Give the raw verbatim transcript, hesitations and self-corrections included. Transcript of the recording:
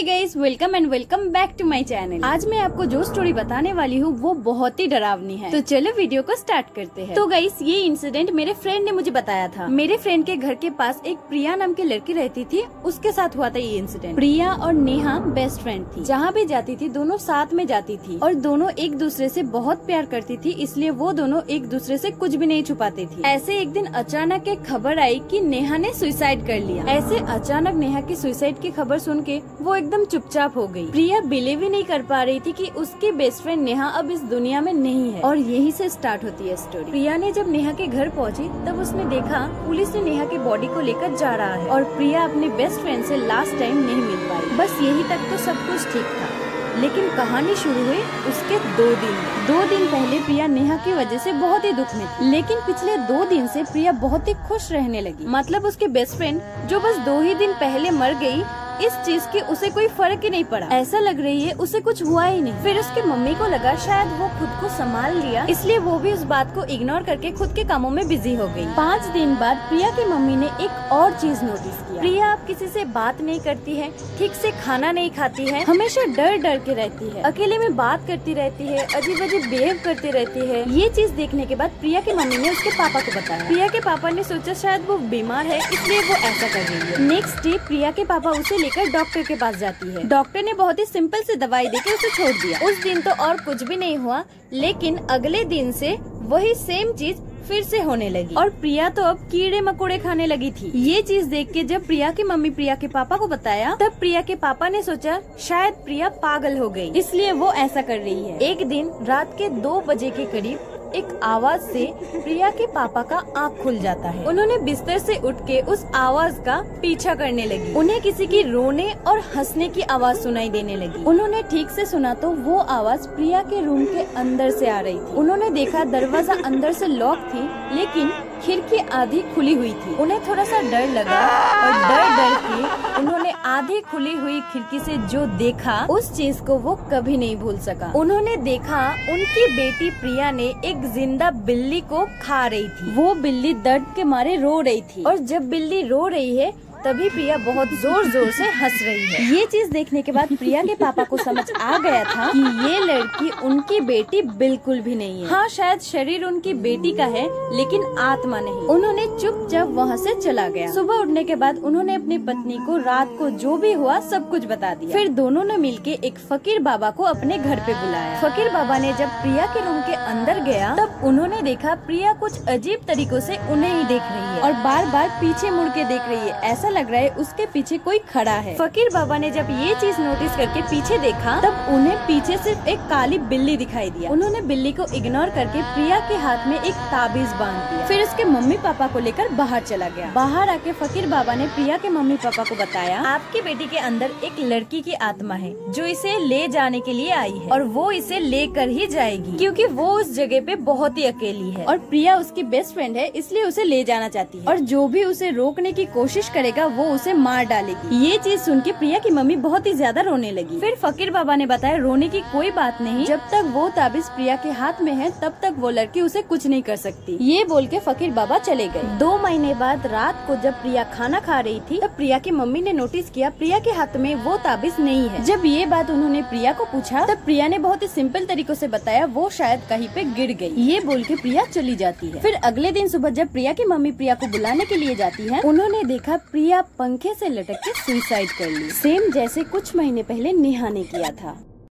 Guys, welcome and welcome back to my channel. आज मैं आपको जो स्टोरी बताने वाली हूँ वो बहुत ही डरावनी है, तो चलो वीडियो को स्टार्ट करते हैं। तो गाइस, ये इंसिडेंट मेरे फ्रेंड ने मुझे बताया था। मेरे फ्रेंड के घर के पास एक प्रिया नाम की लड़की रहती थी, उसके साथ हुआ था ये इंसिडेंट। प्रिया और नेहा बेस्ट फ्रेंड थी, जहाँ भी जाती थी दोनों साथ में जाती थी और दोनों एक दूसरे से बहुत प्यार करती थी, इसलिए वो दोनों एक दूसरे से कुछ भी नहीं छुपाती थी। ऐसे एक दिन अचानक एक खबर आई कि नेहा ने सुसाइड कर लिया। ऐसे अचानक नेहा की सुसाइड की खबर सुन के वो एकदम चुपचाप हो गई। प्रिया बिलीव ही नहीं कर पा रही थी कि उसकी बेस्ट फ्रेंड नेहा अब इस दुनिया में नहीं है, और यही से स्टार्ट होती है स्टोरी। प्रिया ने जब नेहा के घर पहुंची तब उसने देखा पुलिस ने नेहा की बॉडी को लेकर जा रहा है, और प्रिया अपने बेस्ट फ्रेंड से लास्ट टाइम नहीं मिल पाई। बस यही तक तो सब कुछ ठीक था, लेकिन कहानी शुरू हुई उसके दो दिन दो दिन पहले। प्रिया नेहा की वजह से बहुत ही दुख में थी, लेकिन पिछले दो दिन से प्रिया बहुत ही खुश रहने लगी। मतलब उसके बेस्ट फ्रेंड जो बस दो ही दिन पहले मर गई, इस चीज की उसे कोई फर्क ही नहीं पड़ा। ऐसा लग रही है उसे कुछ हुआ ही नहीं। फिर उसकी मम्मी को लगा शायद वो खुद को संभाल लिया, इसलिए वो भी उस बात को इग्नोर करके खुद के कामों में बिजी हो गई। पाँच दिन बाद प्रिया की मम्मी ने एक और चीज नोटिस किया। प्रिया अब किसी से बात नहीं करती है, ठीक से खाना नहीं खाती है, हमेशा डर डर के रहती है, अकेले में बात करती रहती है, अजीब अजीब बिहेव करती रहती है। ये चीज देखने के बाद प्रिया की मम्मी ने उसके पापा को बताया। प्रिया के पापा ने सोचा शायद वो बीमार है, इसलिए वो ऐसा कर रही है। नेक्स्ट डे प्रिया के पापा उसे लेकर डॉक्टर के पास जाती है। डॉक्टर ने बहुत ही सिंपल से दवाई देकर उसे छोड़ दिया। उस दिन तो और कुछ भी नहीं हुआ, लेकिन अगले दिन से वही सेम चीज फिर से होने लगी, और प्रिया तो अब कीड़े मकोड़े खाने लगी थी। ये चीज देख के जब प्रिया की मम्मी प्रिया के पापा को बताया, तब प्रिया के पापा ने सोचा शायद प्रिया पागल हो गई, इसलिए वो ऐसा कर रही है। एक दिन रात के दो बजे के करीब एक आवाज से प्रिया के पापा का आँख खुल जाता है। उन्होंने बिस्तर से उठ के उस आवाज का पीछा करने लगी। उन्हें किसी की रोने और हंसने की आवाज सुनाई देने लगी। उन्होंने ठीक से सुना तो वो आवाज प्रिया के रूम के अंदर से आ रही थी। उन्होंने देखा दरवाजा अंदर से लॉक थी, लेकिन खिड़की आधी खुली हुई थी। उन्हें थोड़ा सा डर लगा, और डर डर के उन्होंने आधी खुली हुई खिड़की से जो देखा, उस चीज को वो कभी नहीं भूल सका। उन्होंने देखा उनकी बेटी प्रिया ने एक जिंदा बिल्ली को खा रही थी। वो बिल्ली दर्द के मारे रो रही थी, और जब बिल्ली रो रही है तभी प्रिया बहुत जोर जोर से हंस रही है। ये चीज देखने के बाद प्रिया के पापा को समझ आ गया था कि ये लड़की उनकी बेटी बिल्कुल भी नहीं है। हाँ, शायद शरीर उनकी बेटी का है, लेकिन आत्मा नहीं। उन्होंने चुपचाप वहाँ से चला गया। सुबह उठने के बाद उन्होंने अपनी पत्नी को रात को जो भी हुआ सब कुछ बता दिया। फिर दोनों ने मिलके एक फकीर बाबा को अपने घर पे बुलाया। फकीर बाबा ने जब प्रिया के रूम के अंदर गया, तब उन्होंने देखा प्रिया कुछ अजीब तरीकों से उन्हें ही देख रही है, और बार बार पीछे मुड़ के देख रही है। ऐसा लग रहा है उसके पीछे कोई खड़ा है। फकीर बाबा ने जब ये चीज नोटिस करके पीछे देखा, तब उन्हें पीछे सिर्फ एक काली बिल्ली दिखाई दिया। उन्होंने बिल्ली को इग्नोर करके प्रिया के हाथ में एक ताबीज बांध दिया। फिर उसके मम्मी पापा को लेकर बाहर चला गया। बाहर आके फकीर बाबा ने प्रिया के मम्मी पापा को बताया, आपकी बेटी के अंदर एक लड़की की आत्मा है जो इसे ले जाने के लिए आई है, और वो इसे लेकर ही जाएगी, क्योंकि वो उस जगह पे बहुत ही अकेली है, और प्रिया उसकी बेस्ट फ्रेंड है, इसलिए उसे ले जाना चाहती है, और जो भी उसे रोकने की कोशिश करेगा वो उसे मार डालेगी। ये चीज सुन के प्रिया की मम्मी बहुत ही ज्यादा रोने लगी। फिर फकीर बाबा ने बताया रोने की कोई बात नहीं, जब तक वो ताबीज प्रिया के हाथ में है तब तक वो लड़की उसे कुछ नहीं कर सकती। ये बोल के फकीर बाबा चले गए। दो महीने बाद रात को जब प्रिया खाना खा रही थी, तब प्रिया की मम्मी ने नोटिस किया प्रिया के हाथ में वो ताबीज नहीं है। जब ये बात उन्होंने प्रिया को पूछा, तब प्रिया ने बहुत ही सिंपल तरीकों से बताया वो शायद कहीं पे गिर गई। ये बोल के प्रिया चली जाती है। फिर अगले दिन सुबह जब प्रिया की मम्मी प्रिया को बुलाने के लिए जाती है, उन्होंने देखा प्रिया पंखे से लटक के सुसाइड कर ली, सेम जैसे कुछ महीने पहले नेहा ने किया था।